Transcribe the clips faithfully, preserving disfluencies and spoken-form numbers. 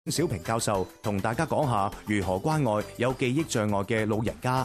小平教授同大家講下如何關愛有記憶障礙嘅老人家。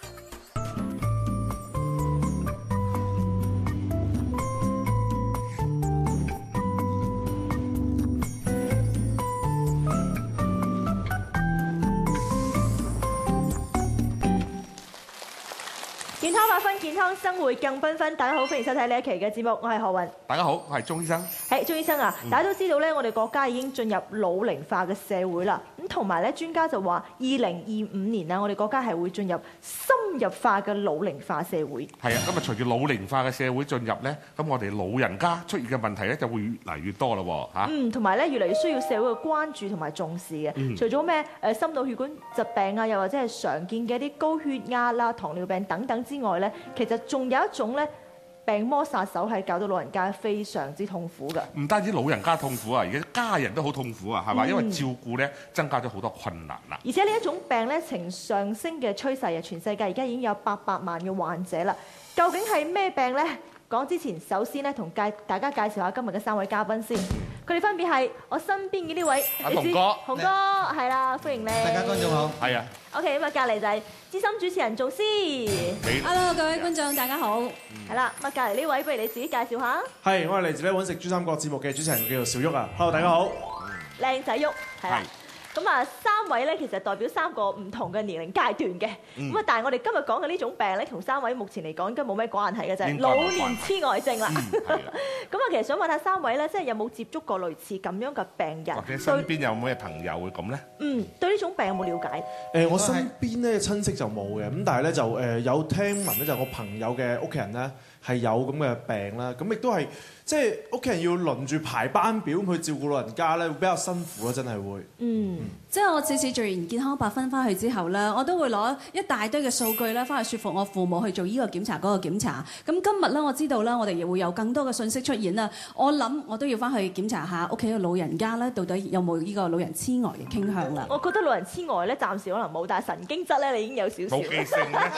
健康八分，健康生活更繽紛。大家好，歡迎收睇呢一期嘅節目，我係何雲。 大家好，我係鐘醫生。 係鐘醫生啊！大家都知道咧，我哋國家已經進入老齡化嘅社會啦。咁同埋咧，專家就話，二零二五年啊，我哋國家係會進入深入化嘅老齡化社會。 係啊，咁啊，隨住老齡化嘅社會進入咧，咁我哋老人家出現嘅問題咧就會越嚟越多咯喎嚇。 嗯，同埋咧，越嚟越需要社會嘅關注同埋重視嘅。 嗯、 除咗咩誒心腦血管疾病啊，又或者係常見嘅一啲高血壓啦、糖尿病等等之外咧，其實仲有一種咧病魔殺手係搞到老人家非常之痛苦㗎。 唔單止老人家痛苦啊，而家家人都好痛苦啊，係嘛？ 嗯、 因為照顧咧增加咗好多困難啦。 而且呢一種病咧呈上升嘅趨勢啊，全世界而家已經有八百萬嘅患者啦。究竟係咩病呢？講之前，首先咧同介大家介紹下今日嘅三位嘉賓先。佢哋分別係我身邊嘅呢位阿洪哥， 洪哥係啦，歡迎你。 大家觀眾好。 係啊。 OK，咁啊隔離就係資深主持人做師。 Hello， 各位觀眾大家好。 係啦，咁啊隔離呢位，不如你自己介紹下。 係，我係嚟自咧揾食珠三角節目嘅主持人，叫做小旭啊。Hello， 大家好。 靚仔旭係啦。咁啊，三位咧其實代表三個唔同嘅年齡階段嘅。咁啊、嗯，但係我哋今日講嘅呢種病咧，同三位目前嚟講應該冇咩關係嘅啫，老年痴呆症啦。咁啊、嗯，其實想問下三位咧，即係有冇接觸過類似咁樣嘅病人？ 或者身邊有冇咩朋友會咁咧？ 嗯，對呢種病有冇了解？ 誒，我身邊咧親戚就冇嘅，咁但係咧就誒有聽聞咧，就我朋友嘅屋企人咧係有咁嘅病啦。咁亦都係即係屋企人要輪住排班表去照顧老人家咧，會比較辛苦咯，真係會。嗯。 即係我次次做完健康八分翻去之後咧，我都會攞一大堆嘅數據咧，翻去説服我父母去做呢個檢查嗰個檢查。咁今日咧，我知道咧，我哋亦會有更多嘅信息出現啦。我諗我都要翻去檢查下屋企嘅老人家咧，到底有冇呢個老人痴呆嘅傾向啦。 我覺得老人痴呆咧，暫時可能冇，但係神經質咧，你已經有少少。 冇記性咧。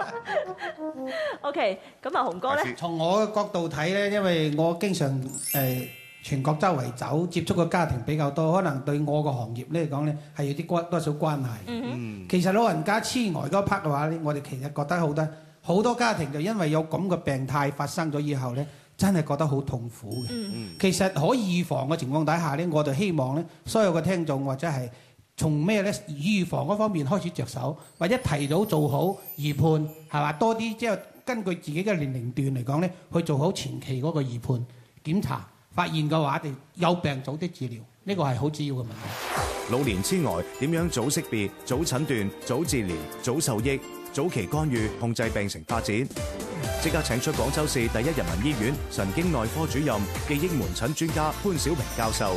OK，咁啊，洪哥咧， 從我嘅角度睇咧，因為我經常誒、呃、全國周圍走，接觸嘅家庭比較多，可能對我個行業咧嚟講咧係有啲關多少關係。嗯哼。其實老人家痴呆嗰 part 嘅話咧，我哋其實覺得好多好多家庭就因為有咁嘅病態發生咗以後咧，真係覺得好痛苦嘅。嗯嗯。其實可以預防嘅情況底下咧，我就希望咧，所有嘅聽眾或者係從咩咧預防嗰方面開始着手，或者提早做好預判，係嘛？多啲即係根據自己嘅年齡段嚟講咧，去做好前期嗰個預判檢查，發現嘅話，就有病早啲治療，呢個係好主要嘅問題。 老年痴呆點樣早識別、早診斷、早治療、早受益、早期干預，控制病情發展？即刻請出廣州市第一人民醫院神經內科主任、記憶門診專家潘小平教授。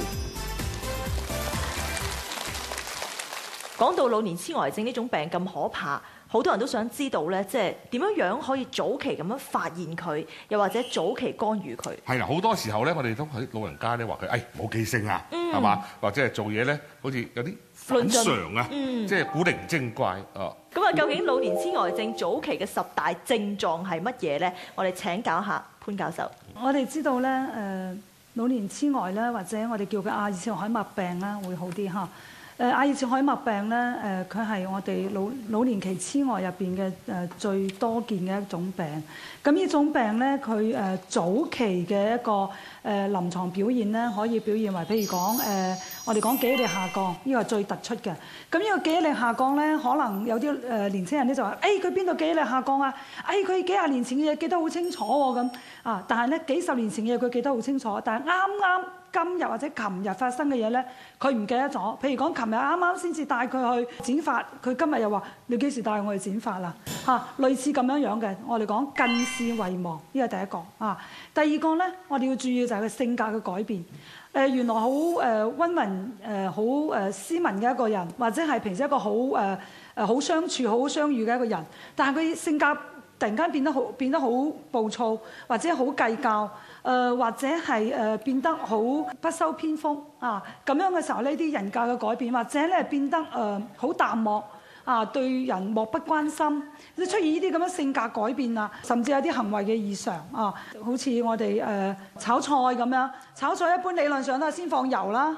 講到老年痴呆症呢種病咁可怕，好多人都想知道咧，即係點樣樣可以早期咁樣發現佢，又或者早期干預佢。 係啦，好多時候咧，我哋都喺老人家咧話佢，誒冇記性啊，係嘛、嗯？或者係做嘢咧，好似有啲反常啊，嗯、即係古靈精怪啊。咁啊， 究竟老年痴呆症早期嘅十大症狀係乜嘢咧？我哋請教下潘教授。 我哋知道咧，誒、呃、老年痴呆咧，或者我哋叫佢阿爾茨海默病啦，會好啲嚇。誒阿爾茨海默病咧，誒佢係我哋老老年期痴呆入邊嘅誒最多見嘅一種病。咁呢種病咧，佢誒早期嘅一個誒臨床表現咧，可以表現為譬如講誒，我哋講記憶力下降，呢個係最突出嘅。咁呢個記憶力下降咧，可能有啲誒年青人咧就話：誒佢邊度記憶力下降啊？誒佢幾廿年前嘅嘢記得好清楚喎咁啊！但係咧幾十年前嘅嘢佢記得好清楚，但係啱啱今日或者琴日發生嘅嘢咧，佢唔記得咗。譬如講，琴日啱啱先至帶佢去剪髮，佢今日又話：你幾時帶我去剪髮啦？嚇、啊，類似咁樣樣嘅。我哋講近視遺忘，呢個第一個啊。第二個咧，我哋要注意就係佢性格嘅改變。誒、呃、原來好誒溫文誒好誒斯文嘅一個人，或者係平時一個好誒誒好相處好相遇嘅一個人，但係佢性格突然間變得好變得好暴躁，或者好計較。誒、呃、或者係誒、呃、變得好不修邊幅啊，咁樣嘅時候呢啲人格嘅改變，或者咧變得誒好、呃、淡漠啊，對人漠不關心，即出現呢啲咁樣性格改變啊，甚至有啲行為嘅異常啊，好似我哋誒、呃、炒菜咁樣，炒菜一般理論上都係先放油啦。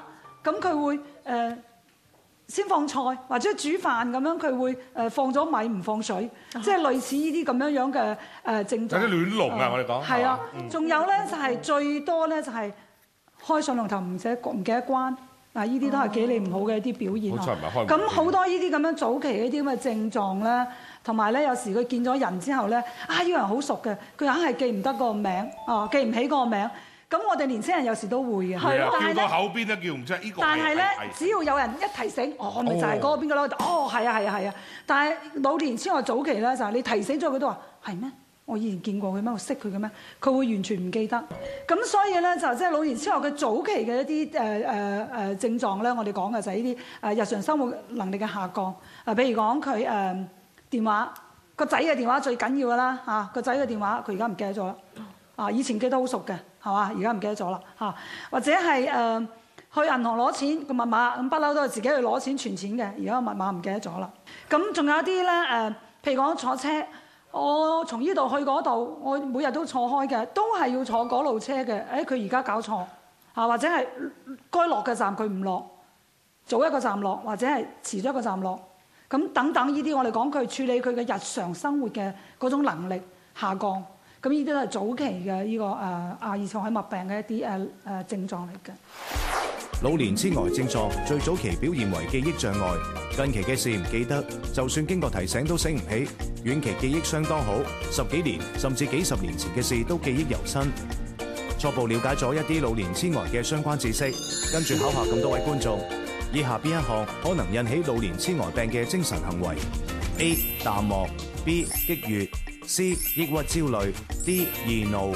咁佢會誒、呃、先放菜或者煮飯咁樣，佢會誒放咗米唔放水，即係類似呢啲咁樣樣嘅誒症狀。 有啲亂龍啊！我哋講係啊，仲有咧就係最多咧就係開水龍頭唔記唔記得關。嗱，呢啲都係幾理唔好嘅一啲表現。 好彩唔係開門。 咁好多呢啲咁樣早期呢啲咁嘅症狀咧，同埋咧有時佢見咗人之後咧，啊呢個人好熟嘅，佢硬係記唔得個名，哦記唔起個名。咁我哋年輕人有時都會嘅， 係啊， 但係叫到口邊都叫唔出。呢個但係咧，只要有人一提醒，哦咪就係嗰個邊個咯，哦係啊係啊係啊。但係老年痴呆早期咧就係你提醒咗佢都話係咩？我以前見過佢咩？我識佢嘅咩？佢會完全唔記得。咁所以咧就即係老年痴呆嘅早期嘅一啲誒誒誒症狀咧，我哋講嘅就係呢啲誒日常生活能力嘅下降。啊，譬如講佢誒電話個仔嘅電話最緊要㗎啦嚇，個仔嘅電話佢而家唔記得咗啦。啊，以前記得好熟嘅係嘛，而家唔記得咗啦嚇。或者係誒、呃、去銀行攞錢個密碼，咁不嬲都係自己去攞錢存錢嘅，而家個密碼唔記得咗啦。咁仲有一啲咧誒，譬如講坐車。我從呢度去嗰度，我每日都坐開嘅，都係要坐嗰路車嘅。誒，佢而家搞錯嚇，或者係該落嘅站佢唔落，早一個站落，或者係遲咗一個站落，咁等等呢啲我哋講佢處理佢嘅日常生活嘅嗰種能力下降，咁呢啲都係早期嘅呢、這個誒阿爾茨海默病嘅一啲誒誒症狀嚟嘅。 老年痴呆症狀最早期表現為記憶障礙，近期嘅事唔記得，就算經過提醒都醒唔起。遠期記憶相當好，十幾年甚至幾十年前嘅事都記憶猶新。初步了解咗一啲老年痴呆嘅相關知識，跟住考下咁多位觀眾，以下邊一項可能引起老年痴呆病嘅精神行為 ？A. 淡漠 B. 激越 C. 抑鬱焦慮 D. 易怒。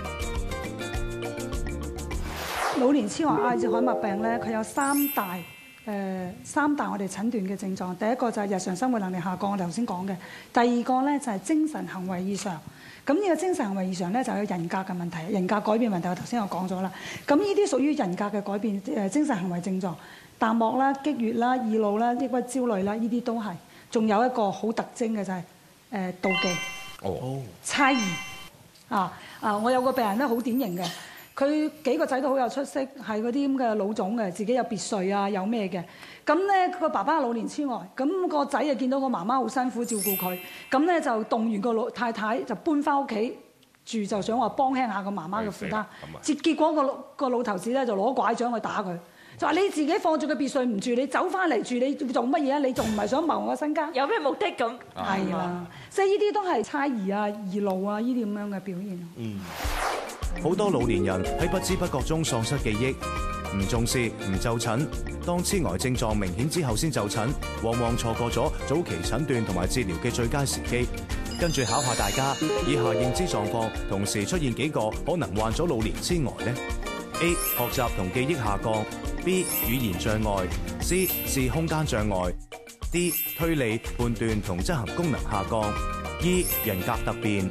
老年痴呆阿爾茨海默病咧，佢有三大誒、呃、三大我哋診斷嘅症狀。第一個就係日常生活能力下降，我哋頭先講嘅。第二個咧就係精神行為異常。咁呢個精神行為異常咧就有人格嘅問題，人格改變問題。我頭先我講咗啦。咁呢啲屬於人格嘅改變誒精神行為症狀，淡漠啦、激越啦、易怒啦、抑鬱焦慮啦，呢啲都係。仲有一個好特徵嘅就係誒妒忌、 哦、 猜疑啊啊！我有個病人咧好典型嘅。佢幾個仔都好有出息，係嗰啲咁嘅老總嘅，自己有別墅啊，有咩嘅。咁咧個爸爸老年痴呆，咁個仔啊見到個媽媽好辛苦照顧佢，咁咧就動員個老太太就搬翻屋企住，就想話幫輕下個媽媽嘅負擔。結結果個老個老頭子咧就攞拐杖去打佢，就話你自己放住個別墅唔住，你走翻嚟住，你做乜嘢啊？你仲唔係想謀我身家？ 有咩目的咁？ 係啦，即係呢啲都係猜疑啊、易怒啊呢啲咁樣嘅表現。 嗯。好多老年人喺不知不覺中喪失記憶，唔重視、唔就診。當痴呆症狀明顯之後先就診，往往錯過咗早期診斷同埋治療嘅最佳時機。跟住考下大家，以下認知狀況同時出現幾個可能患咗老年痴呆呢？ A. 學習同記憶下降 B. 語言障礙 C. 視空間障礙 D. 推理、判斷同執行功能下降 E. 人格突變。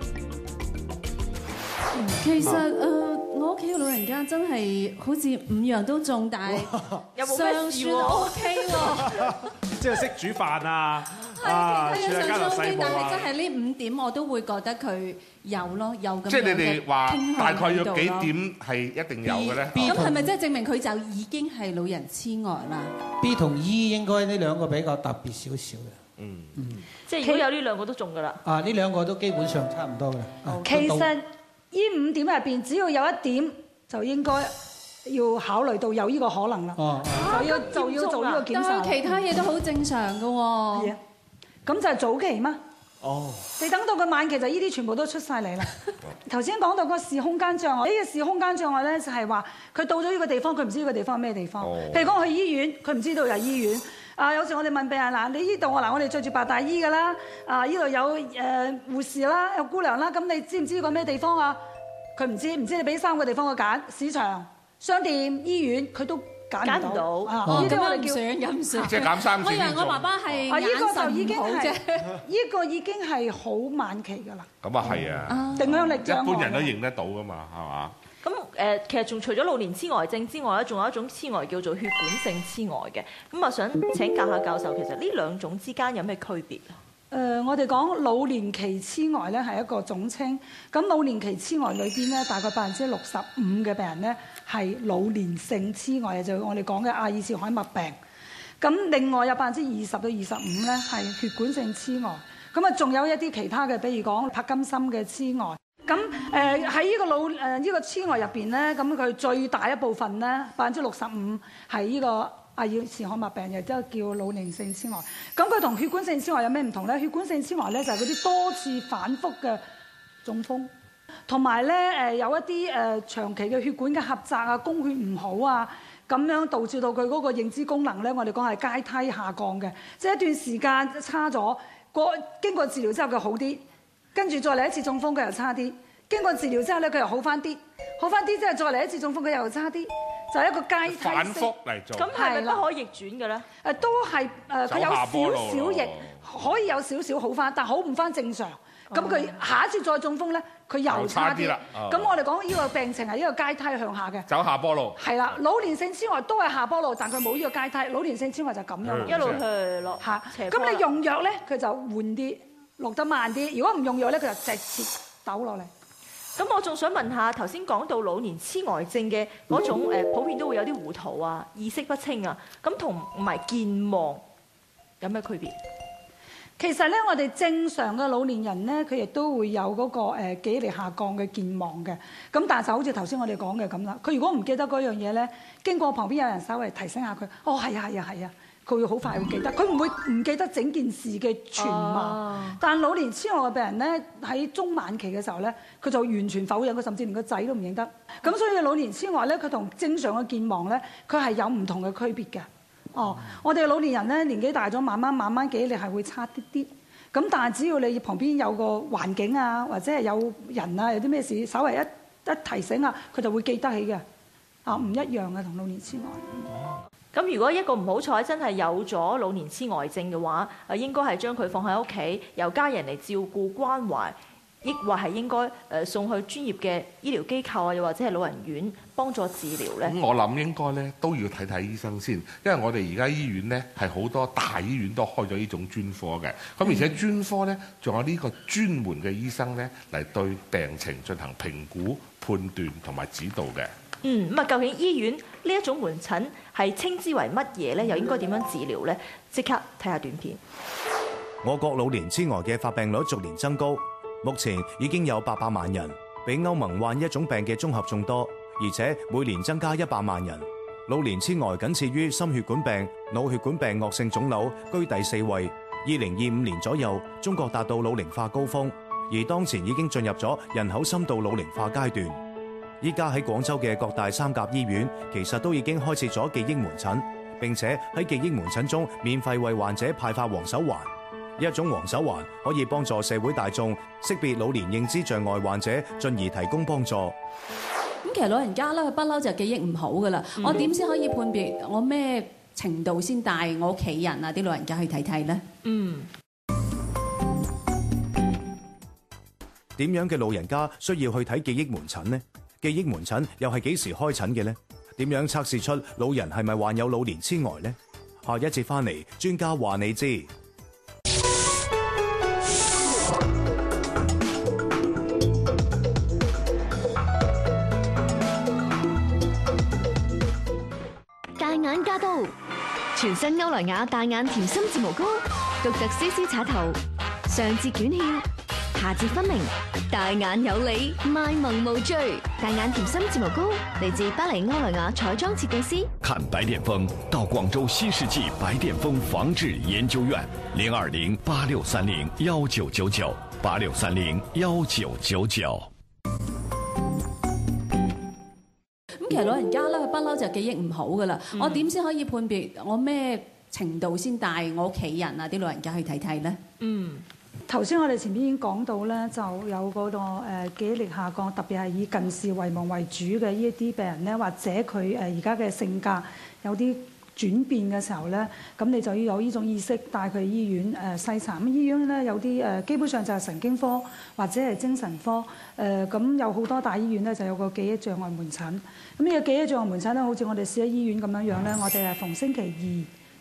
其實誒、呃，我屋企嘅老人家真係好似五樣都中，但係尚算 OK 喎。 即係識煮飯啊， 係啊， 其他嘢尚算 OK，但係啊。 真係呢五點我都會覺得佢有咯，有咁樣嘅傾向喺度咯。 即係你哋話大概有幾點係一定有嘅咧？ 咁係咪即係證明佢就已經係老人痴呆啦 ？B 同 E 應該呢兩個比較特別少少嘅。 嗯嗯，即係如果有呢兩個都中㗎啦。 啊，呢兩個都基本上差唔多嘅。 其實呢五點入邊，只要有一點就應該要考慮到有呢個可能啦。哦，就要就要做呢個檢查。 但係其他嘢都好正常㗎喎。係啊， 咁就係早期嗎？ 哦。 你等到佢晚期就呢啲全部都出晒嚟啦。頭先講到個視空間障礙，呢個視空間障礙咧就係話佢到咗呢個地方，佢唔知呢個地方係咩地方。譬如講去醫院，佢唔知道有醫院。啊，有時我哋問病人嗱，你呢度啊嗱，我哋着住白大衣㗎啦，啊呢度有誒、呃、護士啦，有姑娘啦，咁你知唔知呢個咩地方啊？佢唔知，唔知你俾三個地方佢揀，市場、商店、醫院，佢都揀唔到。 哦，咁我哋叫飲水。 即係減三次。 我以為我爸爸係眼神唔好啫。 呢個已經係好晚期㗎啦。 咁啊係啊。 定向力障礙。 一般人都認得到㗎嘛，係嘛？ 咁誒，其實仲除咗老年痴呆症之外咧，仲有一種痴呆叫做血管性痴呆嘅。咁啊，想請教下教授，其實呢兩種之間有咩區別啊？ 誒，我哋講老年期痴呆咧係一個總稱，咁老年期痴呆裏邊咧，大概百分之六十五嘅病人咧係老年性痴呆，就我哋講嘅阿爾茨海默病。咁另外有百分之二十到二十五咧係血管性痴呆，咁啊仲有一啲其他嘅，比如講柏金森嘅痴呆。咁誒喺呢個老誒呢個痴呆入邊咧，咁佢最大一部分咧百分之六十五係呢個阿爾茨海默病，亦都叫老年性痴呆。咁佢同血管性痴呆有咩唔同咧？血管性痴呆咧就係嗰啲多次反覆嘅中風，同埋咧誒有一啲誒長期嘅血管嘅狹窄啊、供血唔好啊，咁樣導致到佢嗰個認知功能咧，我哋講係階梯下降嘅，即係一段時間差咗，過經過治療之後佢好啲，跟住再嚟一次中風佢又差啲，經過治療之後咧佢又好翻啲，好翻啲之後再嚟一次中風佢又差啲。就係一個階梯式反覆嚟做， 咁係咪不可逆轉嘅咧？ 誒都係誒，佢有少少逆，可以有少少好翻，但好唔翻正常。咁佢下一次再中風咧，佢又差啲啦。咁我哋講呢個病情係呢個階梯向下嘅， 走下坡路。 係啦，老年性痴呆都係下坡路，但佢冇呢個階梯。老年性痴呆就咁樣一路去落嚇。 斜坡。 咁你用藥咧，佢就緩啲，落得慢啲。如果唔用藥咧，佢就直接抖落嚟。 咁我仲想問下，頭先講到老年痴呆症嘅嗰種誒，普遍都會有啲糊塗啊、意識不清啊，咁同埋健忘有咩區別？ 其實咧，我哋正常嘅老年人咧，佢亦都會有嗰個誒記憶力下降嘅健忘嘅。咁但係就好似頭先我哋講嘅咁啦，佢如果唔記得嗰樣嘢咧，經過旁邊有人稍微提醒下佢，哦係啊係啊係啊。佢會好快會記得，佢唔會唔記得整件事嘅全貌。哦、但老年痴呆嘅病人咧，喺中晚期嘅時候咧，佢就完全否認，佢甚至連個仔都唔認得。咁所以老年痴呆咧，佢同正常嘅健忘咧，佢係有唔同嘅區別嘅。哦，嗯、我哋老年人咧年紀大咗，慢慢慢慢記憶力係會差啲啲。咁但係只要你旁邊有個環境啊，或者係有人啊，有啲咩事，稍微一一提醒啊，佢就會記得起嘅。啊，唔一樣嘅同老年痴呆。 咁如果一個唔好彩真係有咗老年痴呆症嘅話，誒應該係將佢放喺屋企，由家人嚟照顧關懷，抑或係應該誒送去專業嘅醫療機構啊，又或者係老人院幫助治療咧？咁我諗應該咧都要睇睇醫生先，因為我哋而家醫院咧係好多大醫院都開咗呢種專科嘅，咁而且專科咧仲有呢個專門嘅醫生咧嚟對病情進行評估、判斷同埋指導嘅。 嗯，咁啊，究竟醫院呢一種門診係稱之為乜嘢咧？又應該點樣治療咧？即刻睇下短片。 我國老年痴呆嘅發病率逐年增高，目前已經有八百萬人，比歐盟患一種病嘅綜合仲多，而且每年增加一百萬人。老年痴呆僅次於心血管病、腦血管病惡性腫瘤，居第四位。二零二五年左右，中國達到老齡化高峰，而當前已經進入咗人口深度老齡化階段。依家喺廣州嘅各大三甲醫院，其實都已經開設咗記憶門診，並且喺記憶門診中免費為患者派發黃手環。一種黃手環可以幫助社會大眾識別老年認知障礙患者，進而提供幫助。 咁其實老人家咧，佢不嬲就記憶唔好噶啦。嗯、我點先可以判別我咩程度先帶我屋企人啊啲老人家去睇睇咧？ 嗯。 點樣嘅老人家需要去睇記憶門診呢？記憶門診又係幾時開診嘅呢？點樣測試出老人係咪患有老年痴呆呢？下一節翻嚟，專家話你知。 大眼加刀，全新歐萊雅大眼甜心睫毛膏，獨特絲絲刷頭，上至捲翹，下至分明，大眼有你，賣萌無罪。大眼甜心睫毛膏嚟自巴黎歐萊雅彩妝設計師。 看白癜風到廣州新世紀白癜風防治研究院，零二零八六三零幺九九九八六三零幺九九九。 咁其實老人家咧，佢不嬲就記憶唔好噶啦。嗯、我點先可以判別我咩程度先帶我屋企人啊啲老人家去睇睇咧？嗯。 頭先我哋前面已經講到咧，就有嗰個誒記憶力下降，特別係以近視遺忘為主嘅呢一啲病人咧，或者佢誒而家嘅性格有啲轉變嘅時候咧，咁你就要有呢種意識帶佢去醫院誒篩查。咁醫院咧有啲誒基本上就係神經科或者係精神科誒，咁有好多大醫院咧就有個記憶障礙門診。咁呢個記憶障礙門診咧，好似我哋市一醫院咁樣樣咧，我哋係逢星期二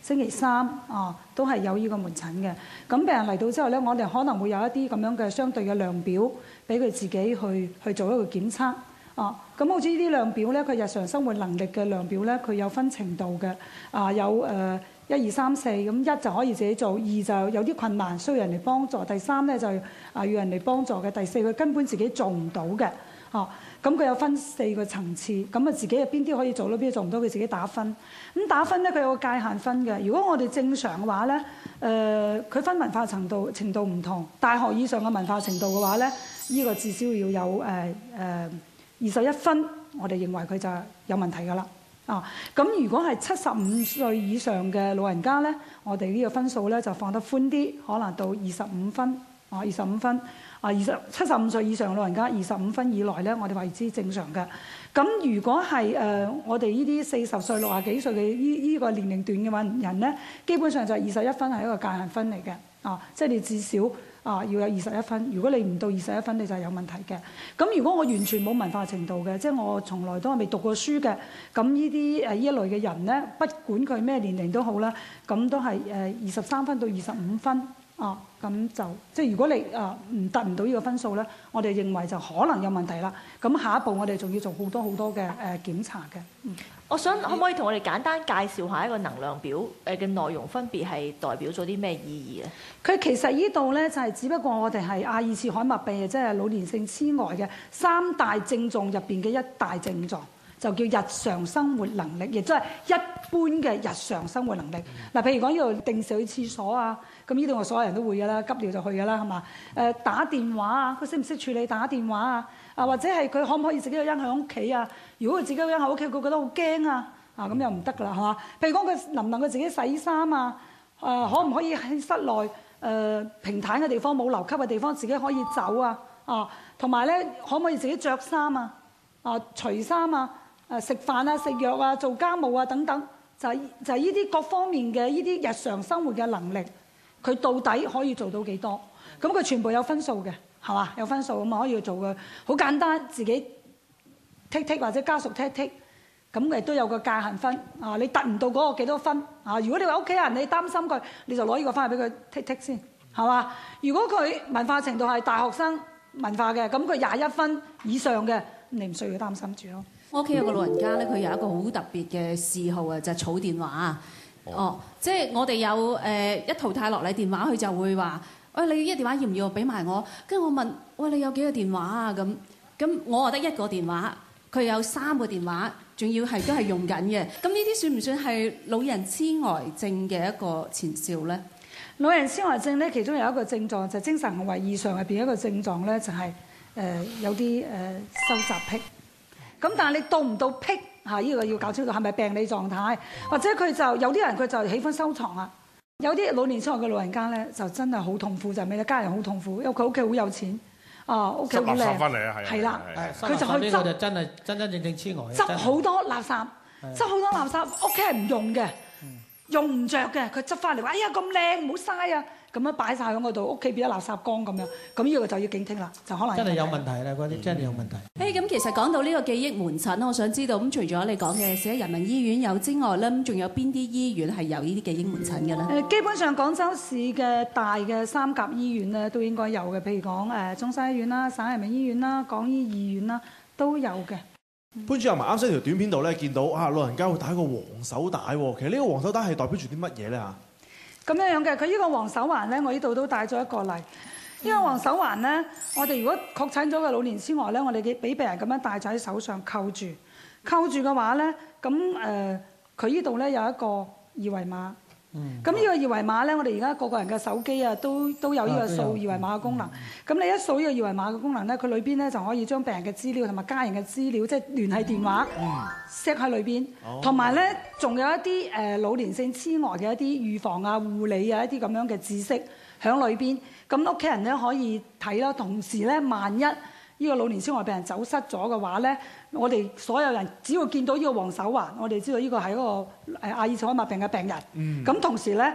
星期三啊，都係有呢個門診嘅。咁病人嚟到之後咧，我哋可能會有一啲咁樣嘅相對嘅量表，俾佢自己去去做一個檢測啊。咁好似呢啲量表咧，佢日常生活能力嘅量表咧，佢有分程度嘅啊，有誒一二三四，咁一就可以自己做，二就有啲困難需要人嚟幫助，第三咧就啊要人嚟幫助嘅，第四佢根本自己做唔到嘅啊。咁佢有分四個層次，咁啊自己有邊啲可以做到，邊啲做唔到，佢自己打分。咁打分咧，佢有個界限分嘅。如果我哋正常嘅話咧，誒、呃、佢分文化程度程度唔同，大學以上嘅文化程度嘅話咧，呢、呢個至少要有誒誒二十一分，我哋認為佢就有問題㗎啦。啊，咁如果係七十五歲以上嘅老人家咧，我哋呢個分數咧就放得寬啲，可能到二十五分，啊二十五分。啊，二十七十五歲以上嘅老人家，二十五分以內咧，我哋為之正常嘅。咁如果係誒、呃、我哋呢啲四十歲、六十幾歲嘅呢呢個年齡段嘅話人咧，基本上就係二十一分係一個界限分嚟嘅。啊，即係你至少啊要有二十一分。如果你唔到二十一分，你就係有問題嘅。咁如果我完全冇文化程度嘅，即係我從來都係未讀過書嘅，咁呢啲誒呢一類嘅人咧，不管佢咩年齡都好啦，咁都係誒二十三分到二十五分。啊，咁就即係如果你啊唔達唔到呢個分數咧，我哋認為就可能有問題啦。咁下一步我哋仲要做好多好多嘅誒、呃、檢查嘅。嗯， 我想可唔可以同我哋簡單介紹下一個能量表誒嘅內容，分別係代表咗啲咩意義咧？ 佢其實呢度咧就係、是、只不過我哋係阿爾茨海默病，即係老年性痴呆嘅三大症狀入邊嘅一大症狀，就叫日常生活能力，亦即係一般嘅日常生活能力。嗱、嗯，譬如講呢度定時去廁所啊。咁呢度我所有人都會㗎啦，急尿就去㗎啦，係嘛？誒打電話啊，佢識唔識處理打電話啊？啊或者係佢可唔可以自己一個人喺屋企啊？如果佢自己一個人喺屋企，佢覺得好驚啊！啊咁又唔得㗎啦，係嘛？譬如講佢能唔能夠自己洗衫啊？誒可唔可以喺室內誒、呃、平坦嘅地方冇樓級嘅地方自己可以走啊？啊同埋咧可唔可以自己着衫啊？啊除衫啊？誒食飯啊、食藥啊、做家務啊等等，就係、是、就係呢啲各方面嘅呢啲日常生活嘅能力。佢到底可以做到幾多？咁佢全部有分數嘅，係嘛？有分數咁啊，可以做嘅好簡單，自己剔剔或者家屬剔剔，咁亦都有個界限分啊！你達唔到嗰個幾多分啊？如果你話屋企人你擔心佢，你就攞呢個翻去俾佢剔剔先，係嘛？如果佢文化程度係大學生文化嘅，咁佢廿一分以上嘅，你唔需要擔心住咯。 我屋企有個老人家咧，佢有一個好特別嘅嗜好啊，就係、是、儲電話啊。哦，即係我哋有誒、呃、一淘汰落嚟電話，佢就會話：喂，你呢個電話要唔要？俾埋我。跟住我問：喂，你有幾個電話啊？咁咁我話得一個電話，佢有三個電話，仲要係都係用緊嘅。咁呢啲算唔算係老人痴呆症嘅一個前兆咧？ 老人痴呆症咧，其中有一個症狀就係、是、精神行為異常入邊一個症狀咧，就係、是、誒、呃、有啲誒、呃、收集癖。咁但係你到唔到癖？嚇！呢個要搞清楚係咪病理狀態，或者佢就有啲人佢就喜歡收藏啊。有啲老年痴呆嘅老人家咧，就真係好痛苦，就係咩咧？家人好痛苦，因為佢屋企好有錢，啊屋企好靚， 執翻嚟啊，係係啦，佢就去執， 就真係真真正正痴呆， 執好多垃圾，執好多垃圾，屋企係唔用嘅，用唔着嘅，佢執翻嚟話：哎呀咁靚，唔好嘥啊！咁樣擺晒喺嗰度，屋企變咗垃圾缸咁樣，咁呢個就要警惕啦，就可能真係有問題啦，嗰啲真係有問題。 誒咁其實講到呢個記憶門診，我想知道咁除咗你講嘅市人民醫院有之外咧，咁仲有邊啲醫院係有呢啲記憶門診嘅咧？誒基本上廣州市嘅大嘅三甲醫院咧都應該有嘅，譬如講誒中山醫院啦、省人民醫院啦、廣醫二院啦都有嘅。 潘主任啊，啱先條短片度咧見到啊老人家會戴一個黃手帶喎，其實呢個黃手帶係代表住啲乜嘢咧嚇？咁樣樣嘅，佢呢個黃手環咧，我呢度都帶咗一個嚟。呢、嗯、個黃手環咧，我哋如果確診咗個老年痴呆咧，我哋嘅俾病人咁樣戴咗喺手上扣住，扣住嘅話咧，咁誒佢呢度咧有一個二維碼。嗯。咁呢個二維碼咧，我哋而家個個人嘅手機啊，都都有呢個掃二維碼嘅功能。咁、嗯、你一掃呢個二維碼嘅功能咧，佢裏邊咧就可以將病人嘅資料同埋家人嘅資料，即係聯繫電話 set 喺裏邊，同埋咧仲有一啲誒、呃、老年性痴呆嘅一啲預防啊、護理啊一啲咁樣嘅知識喺裏邊。咁屋企人咧可以睇啦，同時咧萬一呢個老年痴呆病人走失咗嘅話咧，我哋所有人只要見到呢個黃手環，我哋知道呢個係一個誒阿爾茨海默病嘅病人。咁、嗯、同時咧，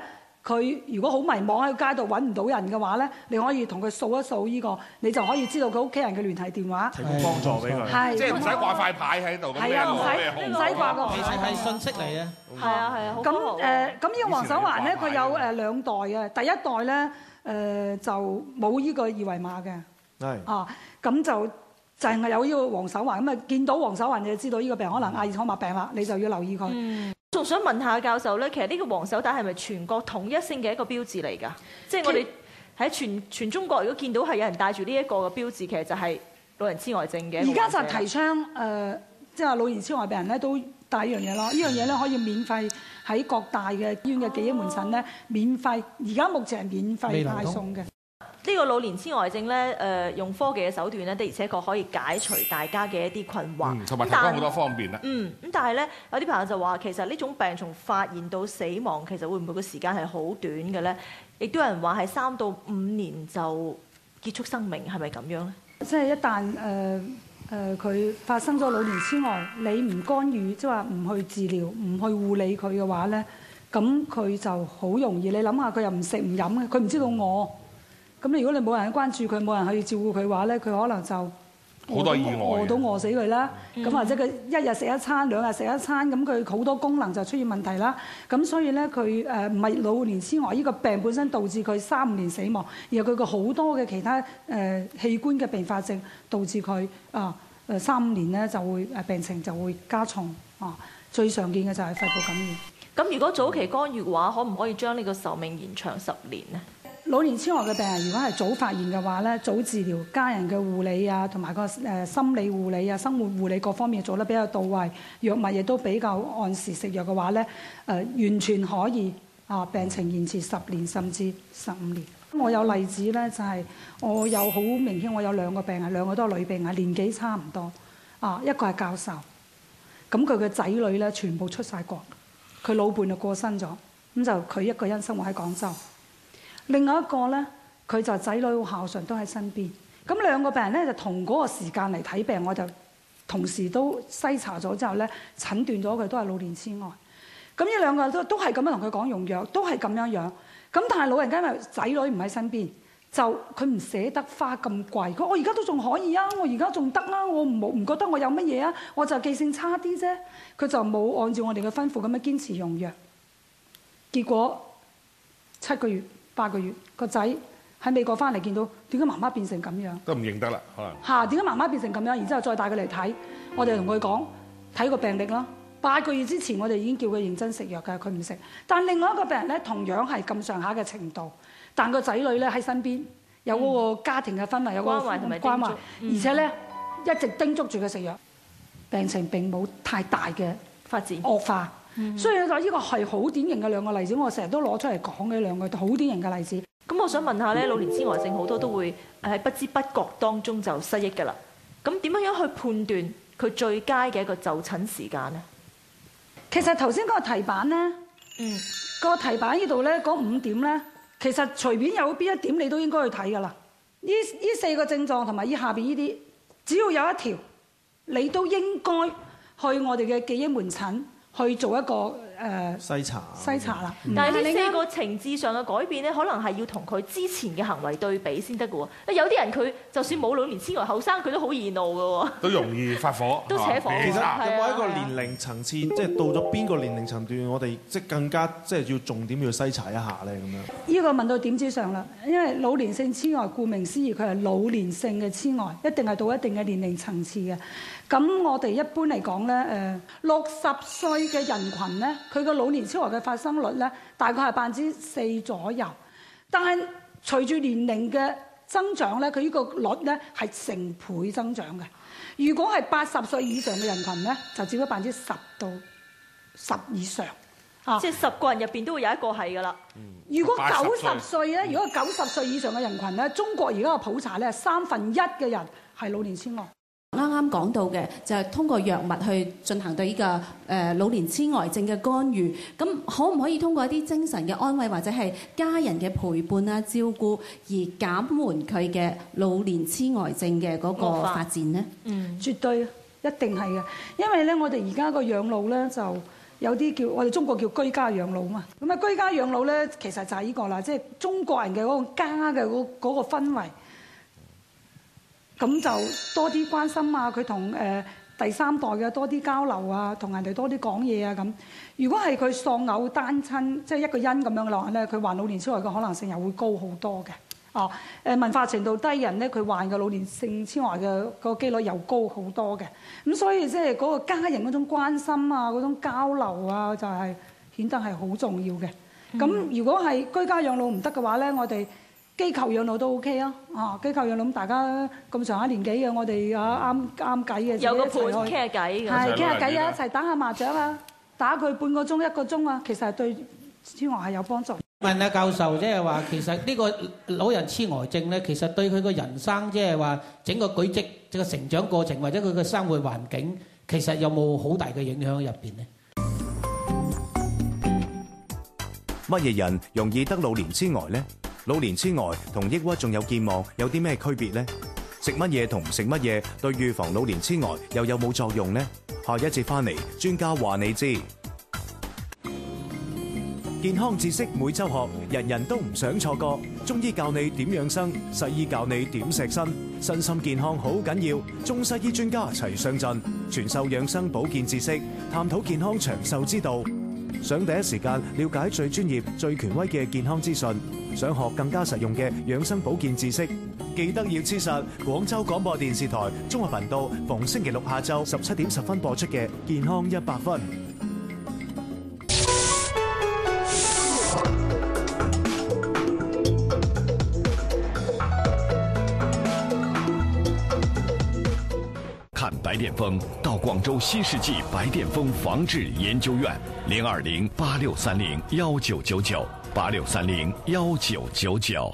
佢如果好迷茫喺個街度揾唔到人嘅話咧，你可以同佢掃一掃呢個，你就可以知道佢屋企人嘅聯繫電話， 提供幫助俾佢。 係， 即係唔使掛塊牌喺度咁係啊，唔使唔使掛個其實係信息嚟嘅。 係啊係啊，好咁科學誒，咁呢個黃手環咧，佢有誒兩代嘅，第一代咧誒就冇呢個二維碼嘅， 係啊，咁就淨係有呢個黃手環，咁啊見到黃手環你就知道呢個病可能阿爾茨海默病啦，你就要留意佢。 嗯，仲想問下教授咧，其實呢個黃手帶係咪全國統一性嘅一個標誌嚟㗎？即係我哋喺全全中國如果見到係有人戴住呢一個嘅標誌，其實就係老人痴呆症嘅。 而家就提倡誒，即係老年痴呆病人咧都戴呢樣嘢咯。呢樣嘢咧可以免費喺各大嘅醫院嘅記憶門診咧免費，而家目前係免費派送嘅。 呢個老年痴呆症咧，誒用科技嘅手段咧，的而且確可以解除大家嘅一啲困惑， 同埋提供好多方便啦。 嗯，咁但係咧，有啲朋友就話，其實呢種病從發現到死亡，其實會唔會個時間係好短嘅咧？亦都有人話係三到五年就結束生命，係咪咁樣咧？ 即係一旦誒誒佢發生咗老年痴呆，你唔干預，即係話唔去治療、唔去護理佢嘅話咧，咁佢就好容易。你諗下，佢又唔食唔飲嘅，佢唔知道餓。咁如果你冇人去關注佢，冇人去照顧佢嘅話咧，佢可能就好多意外， 餓到餓死佢啦。咁、嗯、或者佢一日食一餐，兩日食一餐，咁佢好多功能就出現問題啦。咁所以咧，佢誒唔係老年痴呆呢個病本身導致佢三五年死亡，而係佢個好多嘅其他誒、呃、器官嘅併發症導致佢啊誒三五年咧就會誒病情就會加重啊。最常見嘅就係肺部感染。 咁如果早期干預嘅話，可唔可以將呢個壽命延長十年呢？ 老年痴呆嘅病人，如果係早發現嘅話咧，早治療、家人嘅護理啊，同埋個誒心理護理啊、生活護理各方面做得比較到位，藥物亦都比較按時食藥嘅話咧，誒、呃、完全可以啊病情延遲十年甚至十五年。我有例子咧，就係、是、我有好明顯，我有兩個病人，兩個都係女病人，年紀差唔多啊，一個係教授，咁佢嘅仔女咧全部出晒國，佢老伴就過身咗，咁就佢一個人生活喺廣州。另外一個咧，佢就仔女好孝順，都喺身邊。咁兩個病人咧就同嗰個時間嚟睇病，我就同時都篩查咗之後咧，診斷咗佢都係老年痴呆。咁呢兩個都都係咁樣同佢講用藥，都係咁樣樣。咁但係老人家因為仔女唔喺身邊，就佢唔捨得花咁貴。佢我而家都仲可以啊，我而家仲得啦，我唔唔覺得我有乜嘢啊，我就記性差啲啫。佢就冇按照我哋嘅吩咐咁樣堅持用藥。結果七個月。八個月個仔喺美國翻嚟，見到點解媽媽變成咁樣， 都唔認得啦，可能嚇點解媽媽變成咁樣，然之後再帶佢嚟睇，我哋同佢講睇個病歷啦。八個月之前我哋已經叫佢認真食藥㗎，佢唔食。但另外一個病人咧，同樣係咁上下嘅程度，但個仔女咧喺身邊，有嗰個家庭嘅氛圍，有嗰個關懷同埋關懷，而且咧一直叮囑住佢食藥，病情並冇太大嘅發展惡化。嗯、所以就呢個係好典型嘅兩個例子，我成日都攞出嚟講嘅兩個好典型嘅例子。 咁我想問下咧，老年痴呆症好多都會喺不知不覺當中就失憶㗎啦。咁點樣樣去判斷佢最佳嘅一個就診時間呢？ 其實頭先嗰個題板咧， 嗯， 個題板呢度咧嗰五點咧，其實隨便有邊一點你都應該去睇㗎啦。呢呢四個症狀同埋呢下邊呢啲，只要有一條，你都應該去我哋嘅記憶門診。去做一個誒、呃、 篩查篩查啦， 嗯、但係呢四個情志上嘅改變咧，可能係要同佢之前嘅行為對比先得嘅喎。有啲人佢就算冇老年痴呆，後生佢都好易怒嘅喎， 都容易發火， 都扯火。 其實有冇一個年齡層次，即係到咗邊個年齡層段，我哋即係更加即係要重點要篩查一下咧咁樣。 呢個問到點之上啦，因為老年性痴呆，顧名思義，佢係老年性嘅痴呆，一定係到一定嘅年齡層次嘅。咁我哋一般嚟講咧，誒六十歲嘅人群咧，佢個老年痴呆嘅發生率咧，大概係百分之四左右。但係隨住年齡嘅增長咧，佢呢個率咧係成倍增長嘅。如果係八十歲以上嘅人群咧，就佔咗百分之十到十以上。啊， 即係十個人入邊都會有一個係㗎啦。 如果九十歲咧，如果九十歲以上嘅人群咧，中國而家嘅普查咧，三分一嘅人係老年痴呆。 啱啱講到嘅就係通過藥物去進行對呢個誒老年痴呆症嘅干預，咁可唔可以通過一啲精神嘅安慰或者係家人嘅陪伴啊照顧而減緩佢嘅老年痴呆症嘅嗰個發展呢？ 嗯，絕對一定係嘅，因為咧我哋而家個養老咧就有啲叫我哋中國叫居家養老嘛。咁啊，居家養老咧，其實就係呢個啦，即係中國人嘅嗰個家嘅嗰嗰個氛圍。咁就多啲關心啊，佢同誒第三代嘅多啲交流啊，同人哋多啲講嘢啊咁。如果係佢喪偶單親，即係一個人咁樣嘅話咧，佢患老年痴呆嘅可能性又會高好多嘅。哦，誒文化程度低人咧，佢患嘅老年性痴呆嘅個機率又高好多嘅。咁所以即係嗰個家人嗰種關心啊，嗰種交流啊，就係顯得係好重要嘅。咁、嗯、如果係居家養老唔得嘅話咧，我哋機構養老都 OK 啊！啊，機構養老咁大家咁上下年紀嘅，我哋啊啱啱計嘅， 有個伴傾下偈㗎， 係傾下偈啊，一齊打下麻雀啊，打佢半個鐘一個鐘啊，其實係對痴呆係有幫助。 問下教授，即係話其實呢個老人痴呆症咧，其實對佢個人生即係話整個舉職、即係成長過程或者佢嘅生活環境，其實有冇好大嘅影響喺入邊咧？ 乜嘢人容易得老年痴呆呢？老年痴呆同抑鬱仲有健忘有啲咩區別呢？食乜嘢同唔食乜嘢對預防老年痴呆又有冇作用呢？下一節翻嚟，專家話你知。健康知識每週學，人人都唔想錯過。中醫教你點養生，西醫教你點錫身，身心健康好緊要。中西醫專家齊上陣，傳授養生保健知識，探討健康長壽之道。想第一時間了解最專業、最權威嘅健康資訊，想學更加實用嘅養生保健知識，記得要黐實廣州廣播電視台綜合頻道逢星期六下晝十七點十分播出嘅《健康一百分》。 看白癜風到廣州新世紀白癜風防治研究院零二零八六三零幺九九九八六三零幺九九九。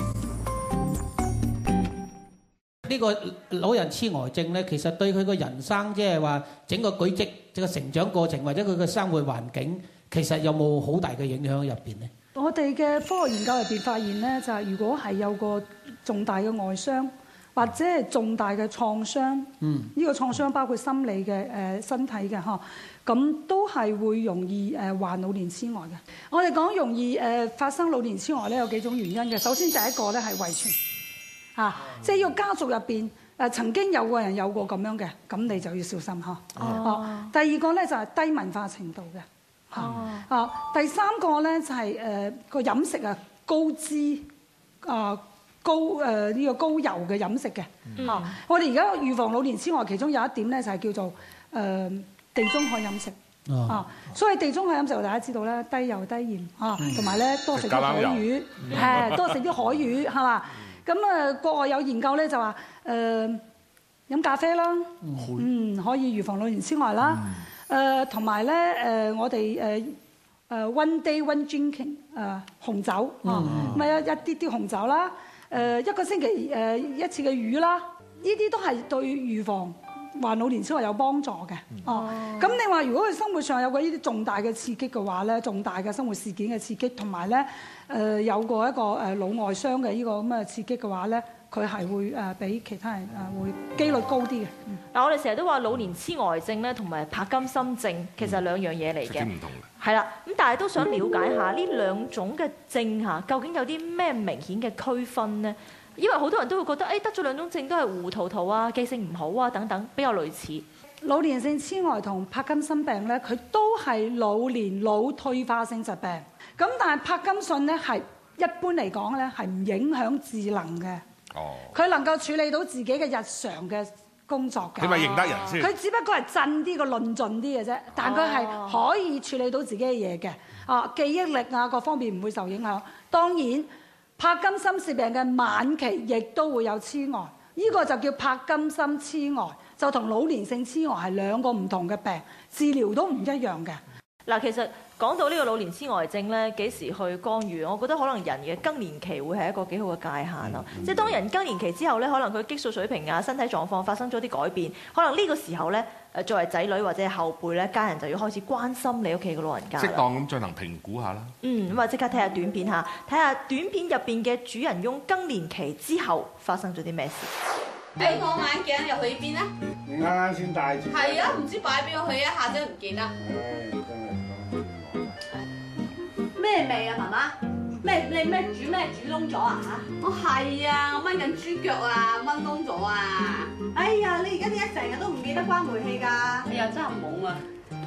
呢個老人痴呆症咧，其實對佢個人生即係話整個舉職、即係成長過程或者佢嘅生活環境，其實有冇好大嘅影響喺入邊咧？ 我哋嘅科學研究入邊發現咧，就係如果係有個重大嘅外傷，或者係重大嘅創傷，嗯，呢個創傷包括心理嘅、誒、呃、身體嘅呵，咁都係會容易誒患老年痴呆嘅。我哋講容易誒、呃、發生老年痴呆咧，有幾種原因嘅。首先第一個咧係遺傳，嚇、啊，即係呢個家族入邊誒曾經有個人有過咁樣嘅，咁你就要小心呵。哦、啊。第二個咧就係、是、低文化程度嘅，嚇、啊。啊，第三個咧就係誒個飲食啊高脂啊。高誒呢、呃這個高油嘅飲食嘅嚇、嗯啊，我哋而家預防老年痴呆，其中有一點咧就係叫做誒、呃、地中海飲食、哦、啊，所以地中海飲食大家知道咧，低油低鹽啊，同埋咧多食啲海魚，係多食啲海魚係嘛？咁啊、呃、國外有研究咧就話誒飲咖啡啦，嗯可以預防老年痴呆啦，誒同埋咧誒我哋誒誒 one day one drinking 誒、呃、紅酒啊，咁啊一一啲啲紅酒啦。誒、呃、一個星期誒、呃、一次嘅魚啦，呢啲都係對預防患老年痴呆有幫助嘅。哦、嗯，咁、啊、你話如果佢生活上有個呢啲重大嘅刺激嘅話咧，重大嘅生活事件嘅刺激，同埋咧誒有過一個誒腦外傷嘅呢個咁嘅刺激嘅話咧，佢係會誒比其他人誒會機率高啲嘅。嗱、嗯， 我哋成日都話老年痴呆症咧，同埋帕金森症其實係兩樣嘢嚟嘅。唔同嘅。係啦，咁但係都想了解下呢兩種嘅症嚇，究竟有啲咩明顯嘅區分呢？因為好多人都會覺得，誒、哎、得咗兩種症都係糊塗塗啊、記性唔好啊等等，比較類似。 老年性痴呆同帕金森病咧，佢都係老年腦退化性疾病。咁但係帕金遜咧係一般嚟講咧係唔影響智能嘅。哦。佢能夠處理到自己嘅日常嘅工作嘅， 你咪認得人先。 佢只不過係震啲個論盡啲嘅啫，但佢係可以處理到自己嘅嘢嘅。啊，記憶力啊各方面唔會受影響。當然，帕金森氏病嘅晚期亦都會有痴呆，呢、這個就叫帕金森痴呆，就同老年性痴呆係兩個唔同嘅病，治療都唔一樣嘅。 嗱，其實講到呢個老年痴呆症咧，幾時去干預？我覺得可能人嘅更年期會係一個幾好嘅界限咯。嗯、即係當人更年期之後咧，可能佢激素水平啊、身體狀況發生咗啲改變，可能呢個時候咧，誒作為仔女或者係後輩咧，家人就要開始關心你屋企嘅老人家。 適當咁進行評估下啦。嗯， 咁啊，即刻睇下短片嚇，睇下短片入邊嘅主人翁更年期之後發生咗啲咩事。 誒，我眼鏡又去邊啊？ 你啱啱先戴住。 係啊，唔知擺邊度去，一下子唔見啦。 唉，真係。 咩味啊，媽媽？咩你咩煮咩煮燶咗啊嚇？我係啊，我炆緊豬腳啊，炆燶咗啊！哎呀，你而家點解成日都唔記得關煤氣㗎？哎呀，真係懵啊！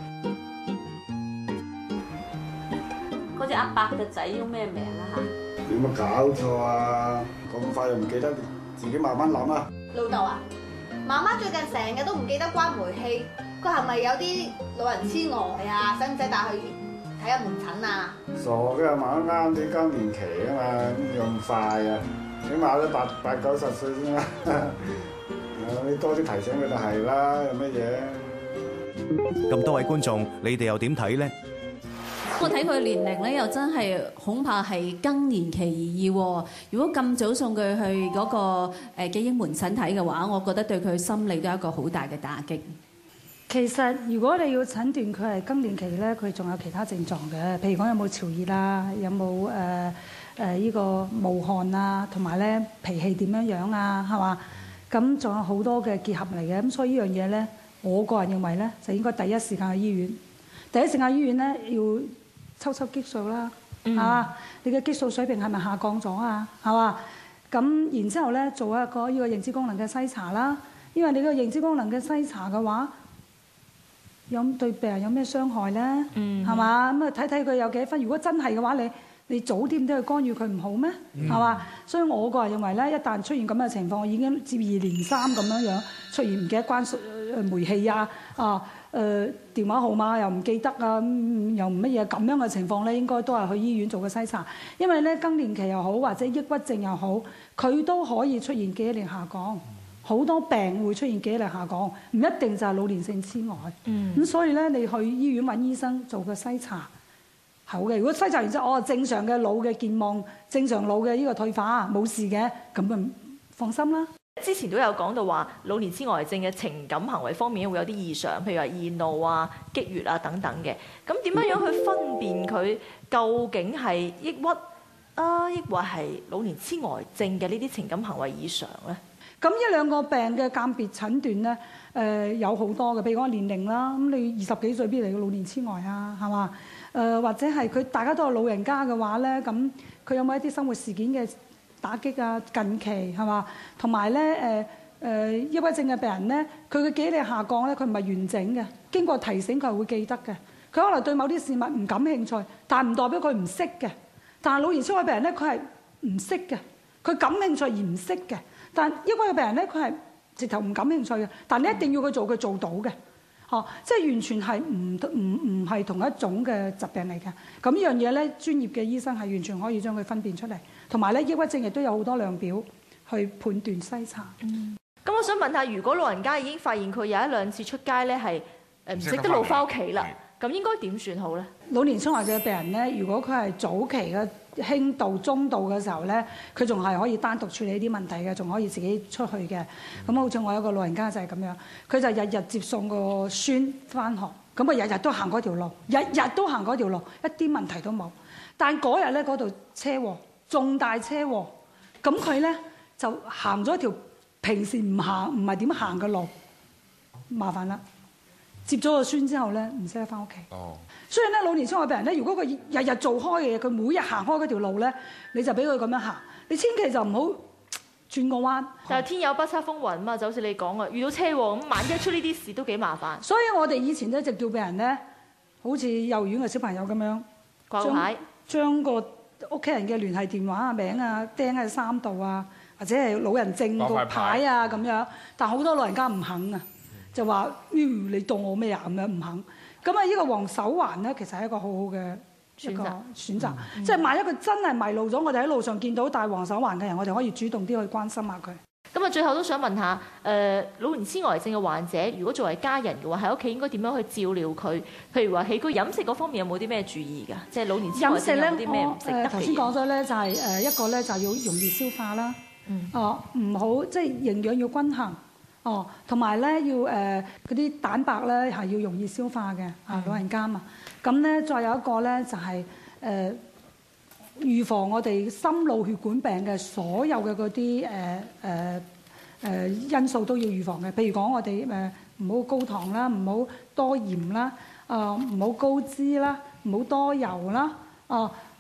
嗰隻阿伯嘅仔叫咩名啊嚇？ 你有冇搞錯啊？咁快又唔記得，自己慢慢諗啊！ 老豆啊，媽媽最近成日都唔記得關煤氣，佢係咪有啲老人痴呆啊？使唔使帶佢睇下門診啊？ 傻嘅，媽媽啱啲更年期啊嘛，咁快啊，起碼都八八九十歲先啦。你多啲提醒佢就係啦，有乜嘢？ 咁多位觀眾，你哋又點睇呢？ 我睇佢年齡咧，又真係恐怕係更年期而已喎。如果咁早送佢去嗰個誒記憶門診睇嘅話，我覺得對佢心理都係一個好大嘅打擊。 其實如果你要診斷佢係更年期咧，佢仲有其他症狀嘅，譬如講有冇潮熱啊，有冇誒誒依個冒汗啊，同埋咧脾氣點樣樣啊，係嘛？咁仲有好多嘅結合嚟嘅，咁所以呢樣嘢咧，我個人認為咧，就應該第一時間去醫院。第一時間醫院咧要抽抽激素啦， 嗯、 啊，你嘅激素水平係咪下降咗啊？係嘛？咁然之後咧做一個呢個認知功能嘅篩查啦，因為你個認知功能嘅篩查嘅話，有對病人有咩傷害咧？係嘛？咁啊睇睇佢有幾多分。如果真係嘅話，你你早啲都去干預佢唔好咩？係嘛？所以我個人認為咧，一旦出現咁嘅情況，我已經接二連三咁樣樣出現唔記得關煤氣啊啊！誒、呃、電話號碼又唔記得啊，又唔乜嘢咁樣嘅情況咧，應該都係去醫院做個篩查，因為咧更年期又好或者抑鬱症又好，佢都可以出現記憶力下降，好多病會出現記憶力下降，唔一定就係老年性痴呆。嗯，咁所以咧，你去醫院揾醫生做個篩查好嘅。如果篩查完之後，哦正常嘅腦嘅健忘，正常腦嘅呢個退化冇事嘅，咁就放心啦。 之前都有講到話老年痴呆症嘅情感行為方面會有啲異常，譬如話易怒啊、激越啊等等嘅。咁點樣樣去分辨佢究竟係抑鬱啊，抑或係老年痴呆症嘅呢啲情感行為異常咧？ 咁呢兩個病嘅鑑別診斷咧，誒、呃、有好多嘅，譬如講年齡啦，咁你二十幾歲邊嚟嘅老年痴呆啊，係嘛？誒、呃、或者係佢大家都係老人家嘅話咧，咁佢有冇一啲生活事件嘅打擊啊？近期係嘛？同埋咧誒誒抑鬱症嘅病人咧，佢嘅記憶力下降咧，佢唔係完整嘅。經過提醒佢係會記得嘅。佢可能對某啲事物唔感興趣，但係唔代表佢唔識嘅。但係老年痴呆病人咧，佢係唔識嘅，佢感興趣而唔識嘅。但係抑鬱嘅病人咧，佢係直頭唔感興趣嘅。但係你一定要佢做，佢做到嘅。哦，即係完全係唔唔唔係同一種嘅疾病嚟嘅。咁呢樣嘢咧，專業嘅醫生係完全可以將佢分辨出嚟。同埋咧，抑鬱症亦都有好多量表去判斷篩查。 嗯，咁我想問下，如果老人家已經發現佢有一兩次出街咧係誒唔識得路翻屋企啦，咁應該點算好咧？老年痴呆症嘅病人咧，如果佢係早期嘅輕度、中度嘅時候咧，佢仲係可以單獨處理啲問題嘅，仲可以自己出去嘅。咁、嗯、好似我有個老人家就係咁樣，佢就日日接送個孫翻學，咁啊日日都行嗰條路，日日都行嗰條路，一啲問題都冇。但嗰日咧嗰度車禍，重大車禍，咁佢咧就行咗條平時唔行唔係點行嘅路，麻煩啦。接咗個孫之後咧，唔識得翻屋企。哦。所以咧，老年痴呆病人咧，如果佢日日做開嘅嘢，佢每日行開嗰條路咧，你就俾佢咁樣行，你千祈就唔好轉個彎。但係天有不測風雲嘛，就好似你講啊，遇到車禍咁，萬一出呢啲事都幾麻煩。所以我哋以前咧就叫病人咧，好似幼兒園嘅小朋友咁樣掛牌，將個屋企人嘅聯繫電話啊、名啊釘喺衫度啊，或者係老人證個牌啊咁樣。但好多老人家唔肯啊。就話，嗯，你當我咩啊？咁樣唔肯。咁啊，呢個黃手環咧，其實係一個好好嘅一個選擇。即係萬一佢真係迷路咗，我哋喺路上見到戴黃手環嘅人，我哋可以主動啲去關心下佢。咁啊，最後都想問下，誒、呃，老年痴呆症嘅患者，如果作為家人嘅話，喺屋企應該點樣去照料佢？譬如話起居飲食嗰方面有冇啲咩注意㗎？即係老年痴呆症有啲咩唔食得嘅？頭先講咗咧，就係誒一個咧就係要容易消化啦。嗯。哦，唔好即係營養要均衡。哦，同埋咧要誒嗰啲蛋白咧係要容易消化嘅，啊老人家嘛。咁咧再有一個咧就係、是、誒、呃、預防我哋心腦血管病嘅所有嘅嗰啲誒誒誒因素都要預防嘅。譬如講我哋誒唔好高糖啦，唔好多鹽啦，啊唔好高脂啦，唔好多油啦，啊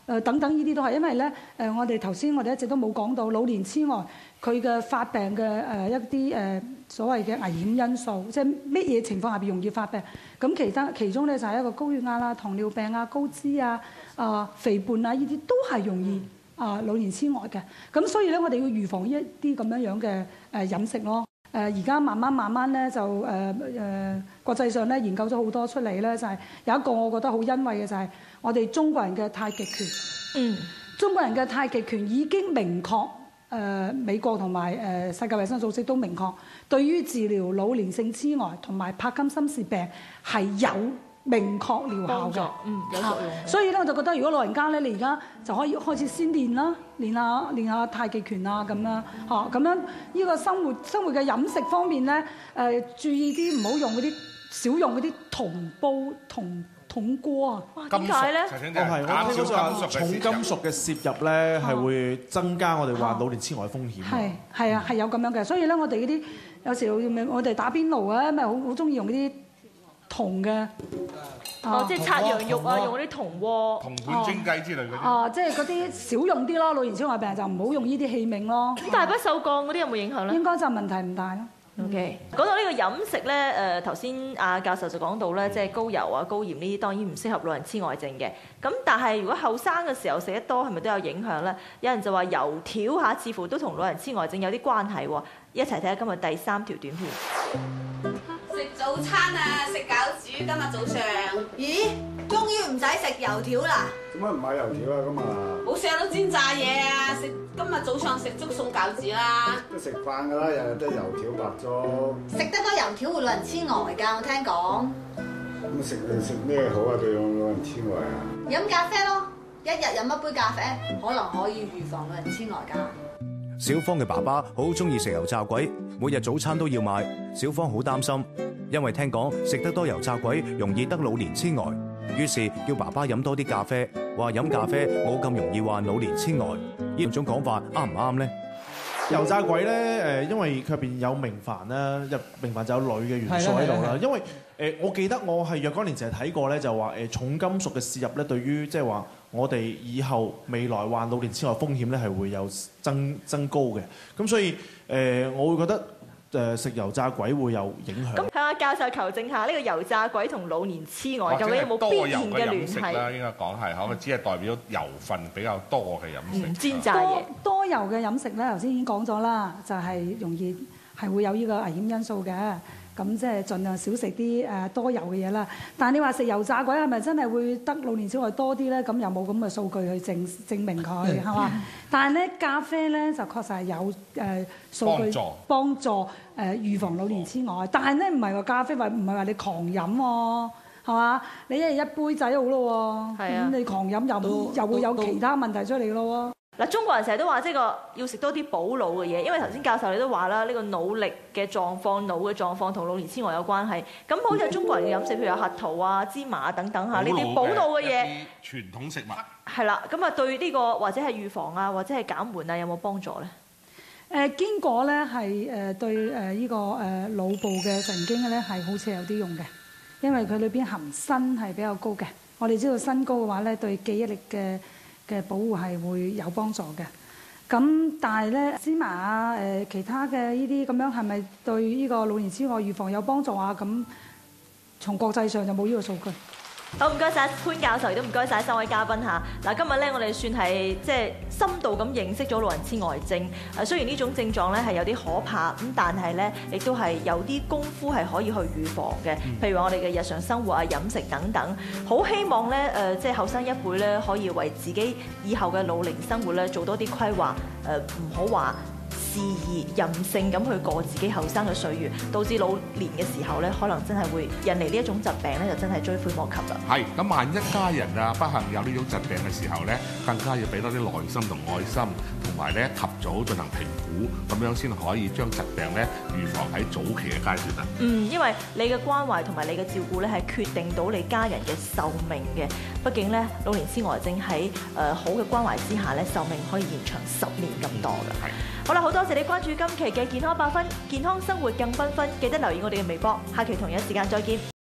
誒等等呢啲都係，因為咧誒我哋頭先我哋一直都冇講到老年痴呆佢嘅發病嘅誒一啲誒所謂嘅危險因素，即係乜嘢情況下邊容易發病？咁其他其中咧就係一個高血壓啦、糖尿病啊、高脂啊、啊肥胖啊，呢啲都係容易啊老年痴呆嘅。咁所以咧，我哋要預防一啲咁樣樣嘅誒飲食咯。誒而家慢慢慢慢咧就誒誒、呃、國際上咧研究咗好多出嚟咧，就係、是、有一個我覺得好欣慰嘅就係我哋中國人嘅太極拳。嗯，中國人嘅太極拳已經明確誒、呃、美國同埋誒世界衛生組織都明確，對於治療老年性痴呆同埋帕金森氏病係有明確療效嘅。嗯，有作用。所以咧我就覺得，如果老人家咧，你而家就可以開始先練啦，練下練下太極拳啊咁啦，嚇咁樣呢個生活生活嘅飲食方面咧，誒、呃、注意啲唔好用嗰啲少用嗰啲銅煲銅銅鍋啊。點解咧？ 我係我聽講話重金屬嘅攝入咧係會增加我哋患老年痴呆風險。係係啊係有咁樣嘅，所以咧我哋嗰啲有時我哋打邊爐啊，咪好好中意用嗰啲銅嘅。 哦，即係拆羊肉啊，用嗰啲銅鍋、 銅盤蒸雞之類嗰啲。 哦，即係嗰啲少用啲咯，老年痴呆病就唔好用呢啲器皿咯。 咁大不銹鋼嗰啲有冇影響咧？ 應該就問題唔大咯。 OK，講到呢個飲食咧，誒頭先阿教授就講到咧，即係高油啊、高鹽呢啲當然唔適合老人痴呆症嘅。咁但係如果後生嘅時候食得多，係咪都有影響咧？有人就話油條嚇，似乎都同老人痴呆症有啲關係喎。一齊睇下今日第三條短片。 食早餐啊，食餃子。今日早上，咦，終於唔使食油條啦！ 點解唔買油條啊？今日冇成日都煎炸嘢啊！食今日早上食粥餸餃子啦。 都食慣㗎啦，日日都油條白粥。 食得多油條會老人痴呆㗎，我聽講。 咁食食咩好啊？對老人痴呆啊？ 飲咖啡咯，一日飲一杯咖啡，可能可以預防老人痴呆㗎。 小芳嘅爸爸好中意食油炸鬼，每日早餐都要買。小芳好擔心，因為聽講食得多油炸鬼容易得老年痴呆，於是叫爸爸飲多啲咖啡，話飲咖啡冇咁容易患老年痴呆。呢種講法啱唔啱呢？ 油炸鬼咧，誒，因為佢入邊有明礬啦，入明礬就有鋁嘅元素喺度啦。因為誒，我記得我係若干年前睇過咧，就話誒重金屬嘅攝入咧，對於即係話我哋以後未來患老年痴呆風險咧係會有增增高嘅。咁所以誒，我會覺得誒食油炸鬼會有影響。 咁向阿教授求證下，呢個油炸鬼同老年痴呆究竟有冇必然嘅聯繫啦？ 應該講係，可能只係代表油分比較多嘅飲食。 煎炸嘢多多油嘅飲食咧，頭先已經講咗啦，就係容易係會有呢個危險因素嘅。咁即係盡量少食啲誒多油嘅嘢啦。但係你話食油炸鬼係咪真係會得老年痴呆多啲咧？咁又冇咁嘅數據去證證明佢係嘛？但係咧咖啡咧就確實係有誒數據幫助誒預防老年痴呆。但係咧唔係話咖啡話唔係話你狂飲喎，係嘛？你一日一杯仔好咯喎，咁你狂飲又又會有其他問題出嚟咯喎。 嗱，中國人成日都話即係個要食多啲補腦嘅嘢，因為頭先教授你都話啦，呢個腦力嘅狀況、腦嘅狀況同老年痴呆有關係。咁好似中國人嘅飲食，譬如有核桃啊、芝麻啊等等嚇，呢啲補腦嘅嘢， 傳統食物係啦。咁啊，對呢個或者係預防啊，或者係減緩啊，有冇幫助咧？ 誒堅果咧係誒對誒呢個誒腦部嘅神經咧係好似有啲用嘅，因為佢裏邊含砷係比較高嘅。我哋知道砷高嘅話咧，對記憶力嘅嘅保護係會有幫助嘅，咁但係咧芝麻啊誒其他嘅呢啲咁樣係咪對呢個老年痴呆預防有幫助啊？咁從國際上就冇呢個數據。 好，唔該晒潘教授，亦都唔該晒三位嘉賓嚇。嗱，今日咧我哋算係即係深度咁認識咗老人痴呆症。誒，雖然呢種症狀咧係有啲可怕，咁但係咧亦都係有啲功夫係可以去預防嘅。譬如話我哋嘅日常生活啊、飲食等等。好希望咧誒，即係後生一輩咧可以為自己以後嘅老齡生活咧做多啲規劃。誒，唔好話肆意任性咁去過自己後生嘅歲月，導致老年嘅時候咧，可能真係會引嚟呢一種疾病咧，就真係追悔莫及啦。 係咁，萬一家人啊不幸有呢種疾病嘅時候咧，更加要俾多啲耐心同愛心，同埋咧及早進行評估，咁樣先可以將疾病咧預防喺早期嘅階段啊。 嗯，因為你嘅關懷同埋你嘅照顧咧，係決定到你家人嘅壽命嘅。畢竟咧，老年痴呆症喺誒好嘅關懷之下咧，壽命可以延長十年咁多㗎。係。好啦，好多謝你關注今期嘅健康百分，健康生活更繽紛，記得留意我哋嘅微博，下期同樣時間再見。